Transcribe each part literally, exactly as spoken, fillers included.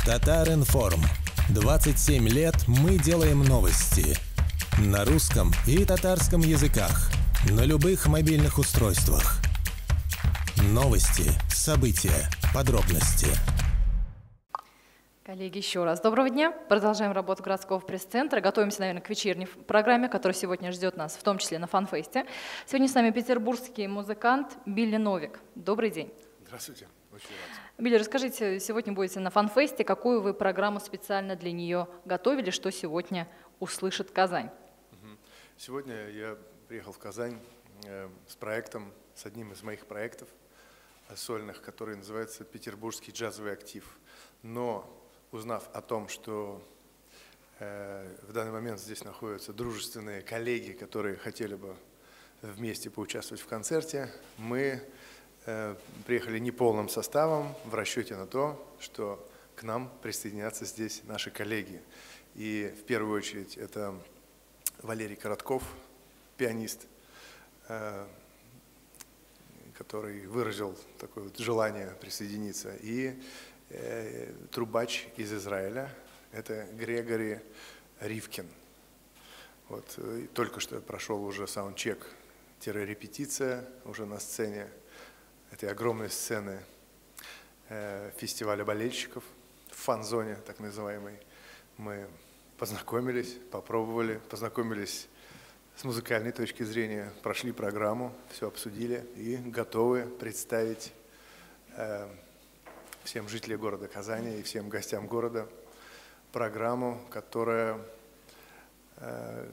Татаринформ. двадцать семь лет мы делаем новости. На русском и татарском языках. На любых мобильных устройствах. Новости, события, подробности. Коллеги, еще раз доброго дня. Продолжаем работу городского пресс-центра. Готовимся, наверное, к вечерней программе, которая сегодня ждет нас, в том числе на фан-фесте. Сегодня с нами петербургский музыкант Билли Новик. Добрый день. Здравствуйте. Очень рад. Билли, расскажите, сегодня будете на фан-фесте, какую вы программу специально для нее готовили, что сегодня услышит Казань? Сегодня я приехал в Казань э, с проектом, с одним из моих проектов э, сольных, который называется «Петербургский джазовый актив». Но узнав о том, что э, в данный момент здесь находятся дружественные коллеги, которые хотели бы вместе поучаствовать в концерте, мы э, приехали неполным составом в расчете на то, что к нам присоединятся здесь наши коллеги. И в первую очередь это Валерий Коротков, пианист, э, который выразил такое вот желание присоединиться, и э, трубач из Израиля, это Грегори Ривкин. Вот, э, только что прошел уже саундчек-репетиция уже на сцене этой огромной сцены э, фестиваля болельщиков в фан-зоне, так называемой. Мы познакомились, попробовали, познакомились с музыкальной точки зрения, прошли программу, все обсудили и готовы представить э, всем жителям города Казани и всем гостям города программу, которая э,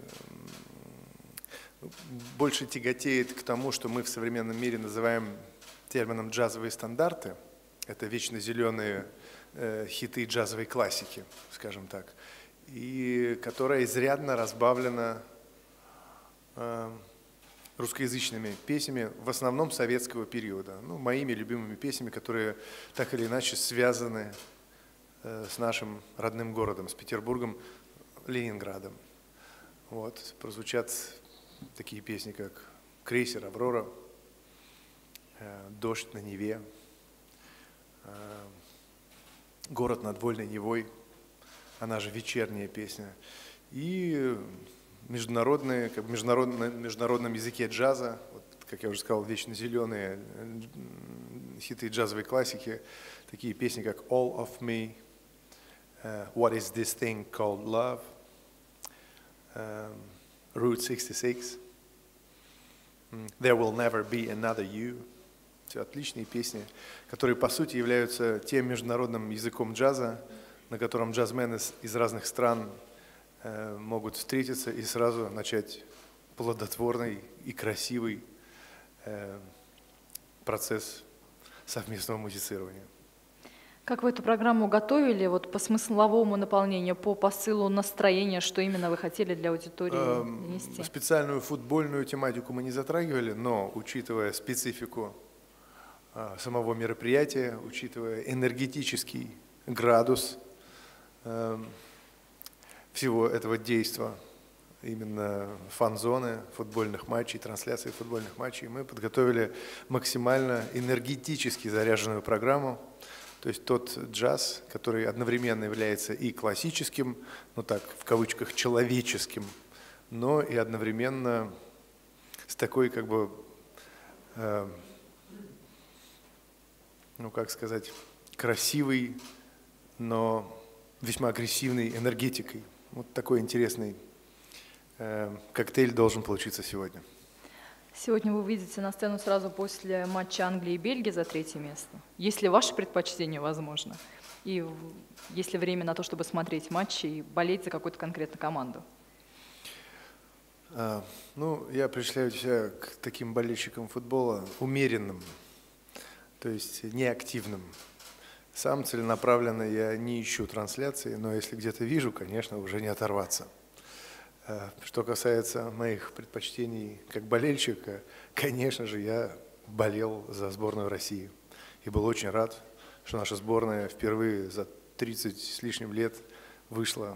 больше тяготеет к тому, что мы в современном мире называем термином «джазовые стандарты». Это вечно зеленые э, хиты джазовой классики, скажем так, и которая изрядно разбавлена э, русскоязычными песнями, в основном советского периода, ну, моими любимыми песнями, которые так или иначе связаны э, с нашим родным городом, с Петербургом, Ленинградом. Вот, прозвучат такие песни, как «Крейсер Аврора», э, «Дождь на Неве», э, «Город над Вольной Невой», она же вечерняя песня, и международные, как в международном, международном языке джаза, вот, как я уже сказал, вечно зеленые хиты джазовой классики, такие песни, как «All of Me», uh, «What is this thing called love», um, «Route sixty-six», «There will never be another you». Все отличные песни, которые по сути являются тем международным языком джаза, на котором джазмены из разных стран э, могут встретиться и сразу начать плодотворный и красивый э, процесс совместного музицирования. Как вы эту программу готовили, вот по смысловому наполнению, по посылу настроения, что именно вы хотели для аудитории э, донести? Специальную футбольную тематику мы не затрагивали, но учитывая специфику э, самого мероприятия, учитывая энергетический градус всего этого действа, именно фан-зоны, футбольных матчей, трансляции футбольных матчей, мы подготовили максимально энергетически заряженную программу, то есть тот джаз, который одновременно является и классическим, ну так, в кавычках, человеческим, но и одновременно с такой, как бы, э, ну как сказать, красивой, но весьма агрессивной энергетикой. Вот такой интересный э, коктейль должен получиться сегодня. Сегодня вы выйдете на сцену сразу после матча Англии и Бельгии за третье место. Есть ли ваше предпочтение, возможно? И есть ли время на то, чтобы смотреть матчи и болеть за какую-то конкретную команду? А, ну, я причисляю себя к таким болельщикам футбола умеренным, то есть неактивным. Сам целенаправленно я не ищу трансляции, но если где-то вижу, конечно, уже не оторваться. Что касается моих предпочтений как болельщика, конечно же, я болел за сборную России. И был очень рад, что наша сборная впервые за тридцать с лишним лет вышла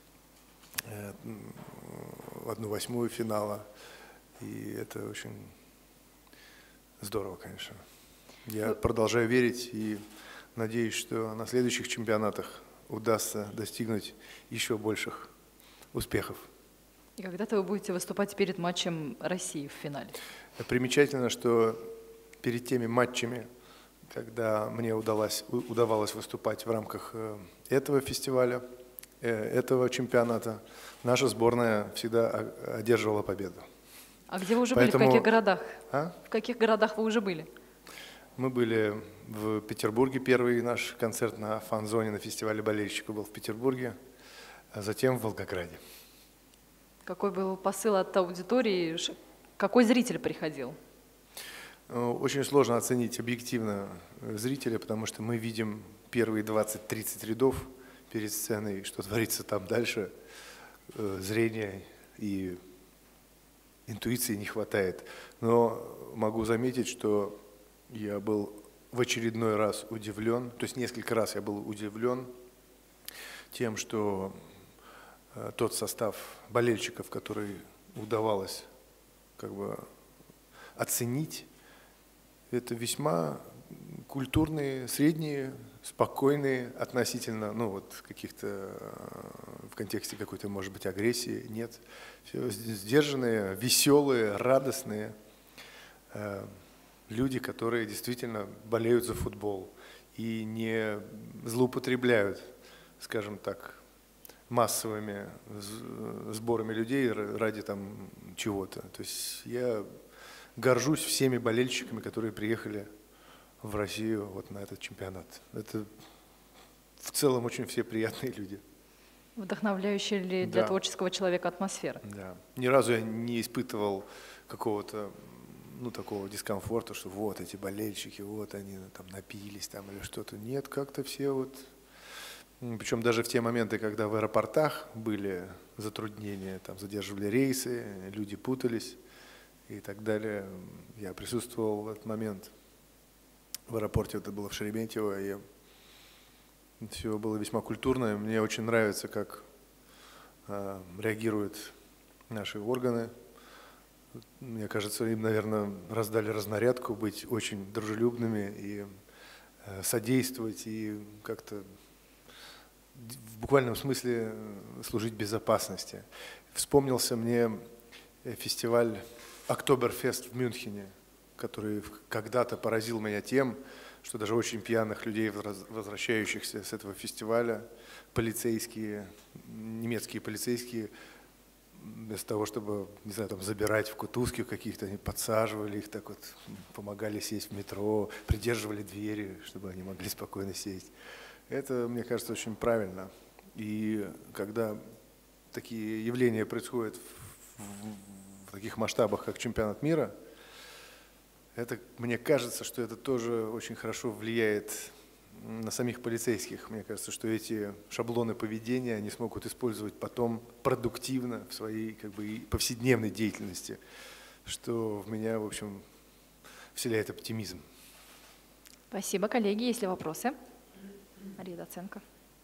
в одну восьмую финала. И это очень здорово, конечно. Я продолжаю верить и надеюсь, что на следующих чемпионатах удастся достигнуть еще больших успехов. И когда-то вы будете выступать перед матчем России в финале. Примечательно, что перед теми матчами, когда мне удалось, удавалось выступать в рамках этого фестиваля, этого чемпионата, наша сборная всегда одерживала победу. А где вы уже Поэтому... были? В каких городах? А? В каких городах вы уже были? Мы были в Петербурге, первый наш концерт на фан-зоне на фестивале болельщиков был в Петербурге, а затем в Волгограде. Какой был посыл от аудитории? Какой зритель приходил? Очень сложно оценить объективно зрителя, потому что мы видим первые двадцать-тридцать рядов перед сценой, что творится там дальше. Зрения и интуиции не хватает. Но могу заметить, что я был в очередной раз удивлен, то есть несколько раз я был удивлен тем, что тот состав болельщиков, который удавалось как бы оценить, это весьма культурные, средние, спокойные относительно, ну вот каких-то в контексте какой-то, может быть, агрессии, нет. Все сдержанные, веселые, радостные э, люди, которые действительно болеют за футбол и не злоупотребляют, скажем так, массовыми сборами людей ради там чего-то. То есть я горжусь всеми болельщиками, которые приехали в Россию вот на этот чемпионат. Это в целом очень все приятные люди. Вдохновляющая ли для да. творческого человека атмосфера? Да. Ни разу я не испытывал какого-то ну, такого дискомфорта, что вот эти болельщики, вот они там напились там или что-то. Нет, как-то все вот... Причем даже в те моменты, когда в аэропортах были затруднения, там задерживали рейсы, люди путались и так далее. Я присутствовал в этот момент в аэропорте, это было в Шереметьево, и все было весьма культурно. Мне очень нравится, как э, реагируют наши органы. Мне кажется, им, наверное, раздали разнарядку быть очень дружелюбными и э, содействовать, и как-то в буквальном смысле служить безопасности. Вспомнился мне фестиваль Октоберфест в Мюнхене, который когда-то поразил меня тем, что даже очень пьяных людей, возвращающихся с этого фестиваля, полицейские, немецкие полицейские, вместо того, чтобы, не знаю, там, забирать в кутузки каких-то, они подсаживали их, так вот, помогали сесть в метро, придерживали двери, чтобы они могли спокойно сесть. Это, мне кажется, очень правильно. И когда такие явления происходят в, в, в таких масштабах, как чемпионат мира, это, мне кажется, что это тоже очень хорошо влияет на самих полицейских. Мне кажется, что эти шаблоны поведения они смогут использовать потом продуктивно в своей как бы, повседневной деятельности, что в меня, в общем, вселяет оптимизм. Спасибо, коллеги. Есть ли вопросы? Мария Доценко.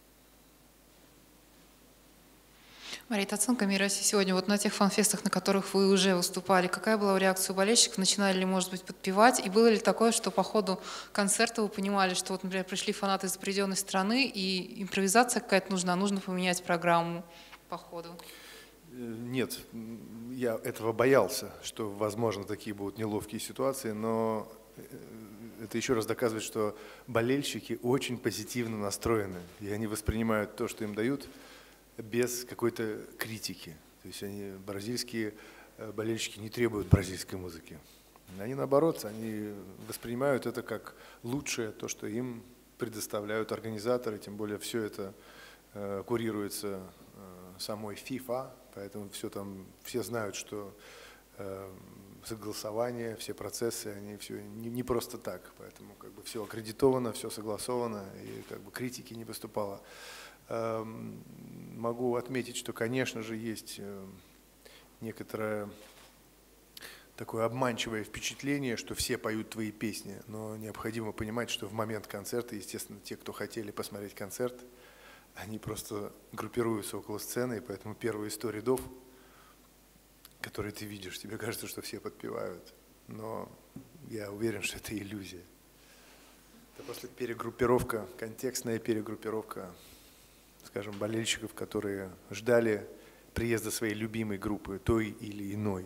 Мария Доценко, Мир России. Сегодня вот на тех фан-фестах, на которых вы уже выступали, какая была реакция у болельщиков? Начинали ли, может быть, подпевать? И было ли такое, что по ходу концерта вы понимали, что, вот, например, пришли фанаты из определенной страны, и импровизация какая-то нужна, нужно поменять программу по ходу? Нет, я этого боялся, что, возможно, такие будут неловкие ситуации, но это еще раз доказывает, что болельщики очень позитивно настроены, и они воспринимают то, что им дают, без какой-то критики. То есть они, бразильские болельщики не требуют бразильской музыки. Они, наоборот, они воспринимают это как лучшее, то, что им предоставляют организаторы, тем более все это э, курируется э, самой FIFA, поэтому все там, все знают, что э, согласование, все процессы, они все не, не просто так, поэтому как бы все аккредитовано, все согласовано, и как бы критики не поступало. Э, могу отметить, что, конечно же, есть э, некоторое такое обманчивое впечатление, что все поют твои песни, но необходимо понимать, что в момент концерта, естественно, те, кто хотели посмотреть концерт, они просто группируются около сцены, и поэтому первые сто рядов, которые ты видишь, тебе кажется, что все подпевают, но я уверен, что это иллюзия. Это просто перегруппировка, контекстная перегруппировка скажем, болельщиков, которые ждали приезда своей любимой группы, той или иной.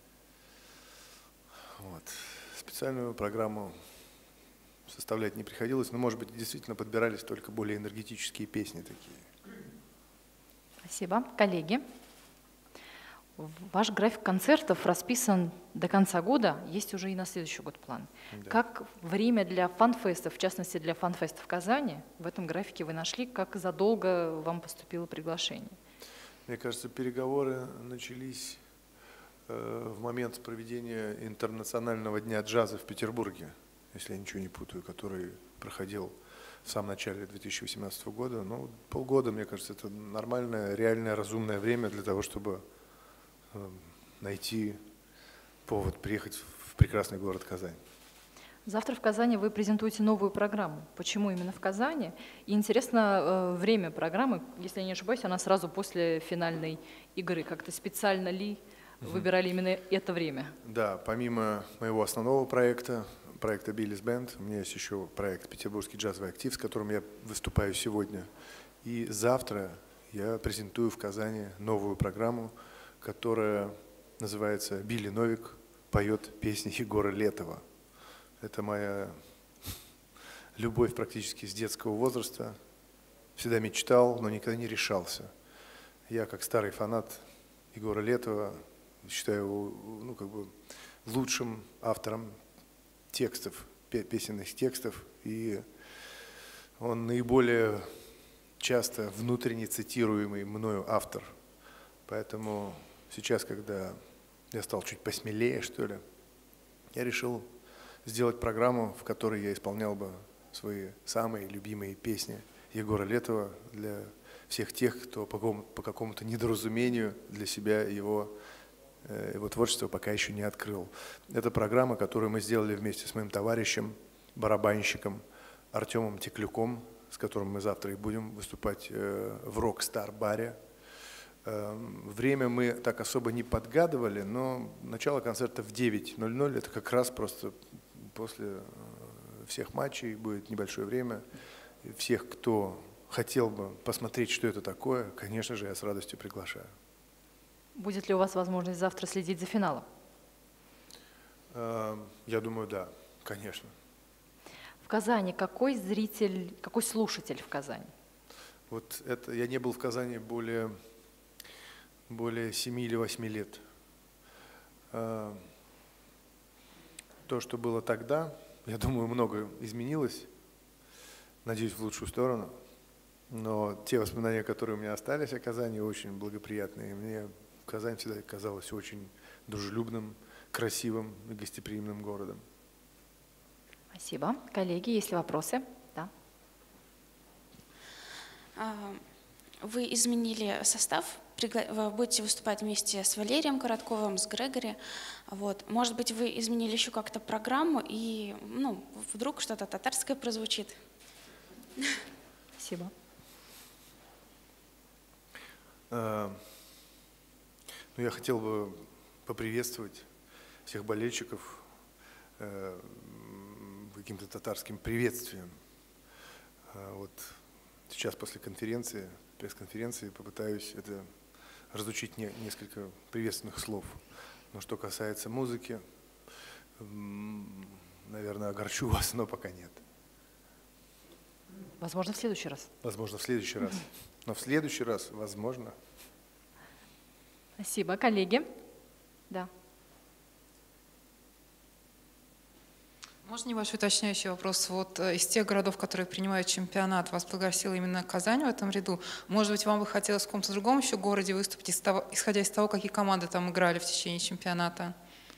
Вот. Специальную программу составлять не приходилось, но, может быть, действительно подбирались только более энергетические песни такие. Спасибо. Коллеги, ваш график концертов расписан до конца года, есть уже и на следующий год план. Да. Как время для фан-фестов, в частности для фан-феста в Казани, в этом графике вы нашли, как задолго вам поступило приглашение? Мне кажется, переговоры начались э, в момент проведения Интернационального дня джаза в Петербурге, если я ничего не путаю, который проходил в самом начале две тысячи восемнадцатого года. Ну, полгода, мне кажется, это нормальное, реальное, разумное время для того, чтобы э, найти повод приехать в прекрасный город Казань. Завтра в Казани вы презентуете новую программу. Почему именно в Казани? И интересно э, время программы, если я не ошибаюсь, она сразу после финальной игры. Как-то специально ли угу. выбирали именно это время? Да, помимо моего основного проекта, проекта Billys Band, у меня есть еще проект «Петербургский джазовый актив», с которым я выступаю сегодня. И завтра я презентую в Казани новую программу, которая называется «Билли Новик поет песни Егора Летова». Это моя любовь практически с детского возраста. Всегда мечтал, но никогда не решался. Я, как старый фанат Егора Летова, считаю его ну, как бы лучшим автором текстов, песенных текстов. И он наиболее часто внутренне цитируемый мною автор. Поэтому сейчас, когда я стал чуть посмелее, что ли, я решил сделать программу, в которой я исполнял бы свои самые любимые песни Егора Летова для всех тех, кто по какому- по какому-то недоразумению для себя его, его творчество пока еще не открыл. Это программа, которую мы сделали вместе с моим товарищем, барабанщиком Артемом Теклюком, с которым мы завтра и будем выступать в Рок-Стар-баре. Время мы так особо не подгадывали, но начало концерта в девять ноль ноль, это как раз просто после всех матчей будет небольшое время. Всех, кто хотел бы посмотреть, что это такое, конечно же, я с радостью приглашаю. Будет ли у вас возможность завтра следить за финалом? Я думаю, да, конечно. В Казани какой зритель, какой слушатель в Казани? Вот это я не был в Казани более, более семи или восьми лет. То, что было тогда, я думаю, много изменилось, надеюсь, в лучшую сторону. Но те воспоминания, которые у меня остались о Казани, очень благоприятные. Мне Казань всегда казалась очень дружелюбным, красивым и гостеприимным городом. Спасибо. Коллеги, есть ли вопросы? Да. Вы изменили состав, вы будете выступать вместе с Валерием Коротковым, с Грегори. Вот. Может быть, вы изменили еще как-то программу, и ну, вдруг что-то татарское прозвучит? Спасибо. Ну, я хотел бы поприветствовать всех болельщиков каким-то татарским приветствием. Вот сейчас после конференции, пресс-конференции попытаюсь это разучить не, несколько приветственных слов. Но что касается музыки, наверное, огорчу вас, но пока нет. Возможно, в следующий раз. Возможно, в следующий раз. Но в следующий раз, возможно. Спасибо. Коллеги? Да. Можно небольшой уточняющий вопрос? Вот из тех городов, которые принимают чемпионат, вас пригласила именно Казань в этом ряду. Может быть, вам бы хотелось в каком-то другом еще городе выступить, исходя из того, какие команды там играли в течение чемпионата?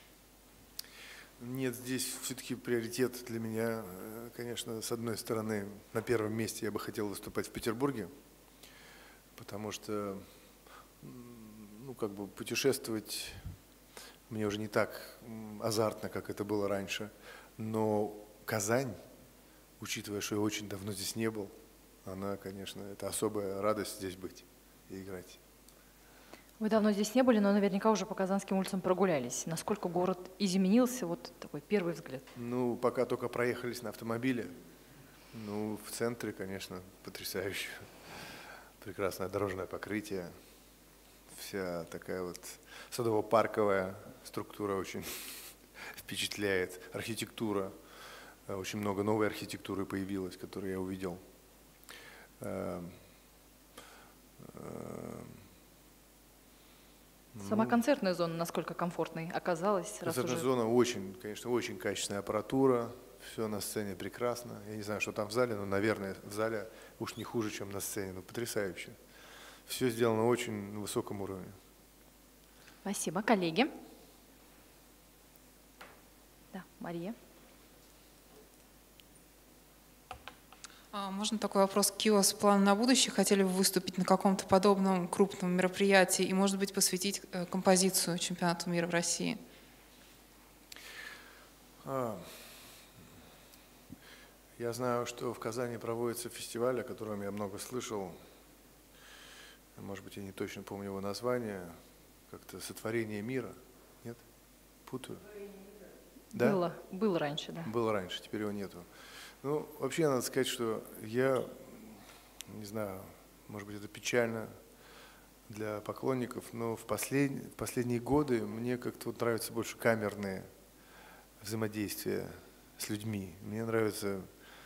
Нет, здесь все-таки приоритет для меня, конечно, с одной стороны, на первом месте я бы хотел выступать в Петербурге, потому что, ну, как бы путешествовать мне уже не так азартно, как это было раньше. Но Казань, учитывая, что я очень давно здесь не был, она, конечно, это особая радость здесь быть и играть. Вы давно здесь не были, но наверняка уже по казанским улицам прогулялись. Насколько город изменился, вот такой первый взгляд? Ну, пока только проехались на автомобиле. Ну, в центре, конечно, потрясающе. прекрасное дорожное покрытие, вся такая вот садово-парковая структура очень впечатляет, архитектура, очень много новой архитектуры появилось, которую я увидел. Сама концертная зона насколько комфортной оказалась? Концертная уже... зона очень, конечно, очень качественная аппаратура, все на сцене прекрасно. Я не знаю, что там в зале, но, наверное, в зале уж не хуже, чем на сцене, но потрясающе. Все сделано на очень высоком уровне. Спасибо. Коллеги? Да, Мария. Можно такой вопрос? Какие у вас планы на будущее? Хотели бы выступить на каком-то подобном крупном мероприятии и, может быть, посвятить композицию чемпионату мира в России? А, я знаю, что в Казани проводится фестиваль, о котором я много слышал. Может быть, я не точно помню его название. Как-то «Сотворение мира». Нет? Путаю? Да? Было, было раньше, да. Было раньше, теперь его нету. Ну, вообще, надо сказать, что я, не знаю, может быть, это печально для поклонников, но в, послед... в последние годы мне как-то вот нравятся больше камерные взаимодействия с людьми. Мне нравится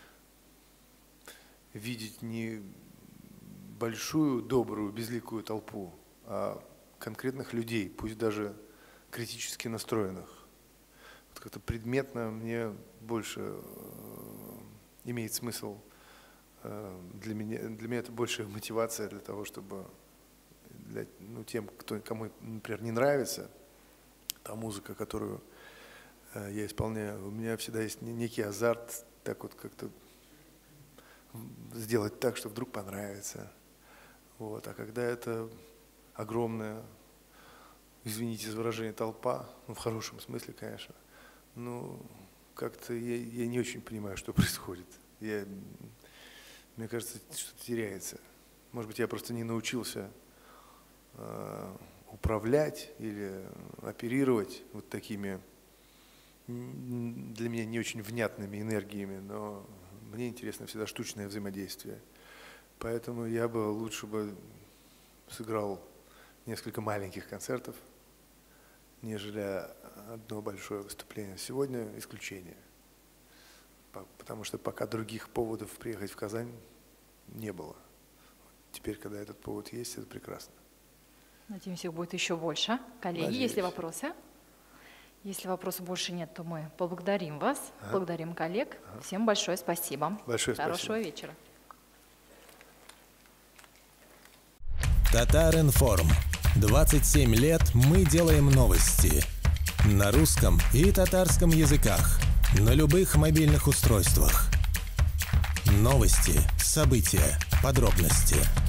видеть не большую, добрую, безликую толпу, а конкретных людей, пусть даже критически настроенных. Вот как-то предметно мне больше имеет смысл, для меня, для меня это большая мотивация для того, чтобы для, ну, тем, кто, кому, например, не нравится та музыка, которую я исполняю, у меня всегда есть некий азарт так вот как-то сделать так, что вдруг понравится. Вот. А когда это огромная, извините за выражение, толпа, ну в хорошем смысле, конечно, ну как-то я, я не очень понимаю, что происходит. Я, мне кажется, что-то теряется. Может быть, я просто не научился э, управлять или оперировать вот такими для меня не очень внятными энергиями, но мне интересно всегда штучное взаимодействие. Поэтому я бы лучше бы сыграл несколько маленьких концертов, нежели одно большое выступление. Сегодня исключение, потому что пока других поводов приехать в Казань не было. Теперь, когда этот повод есть, это прекрасно. Надеемся, их будет еще больше. Коллеги, Надеюсь. есть ли вопросы? Если вопросов больше нет, то мы поблагодарим вас, ага. благодарим коллег. Ага. Всем большое спасибо. Большое Хорошего спасибо. вечера. Татар-Информ. двадцать семь лет мы делаем новости. На русском и татарском языках. На любых мобильных устройствах. Новости, события, подробности.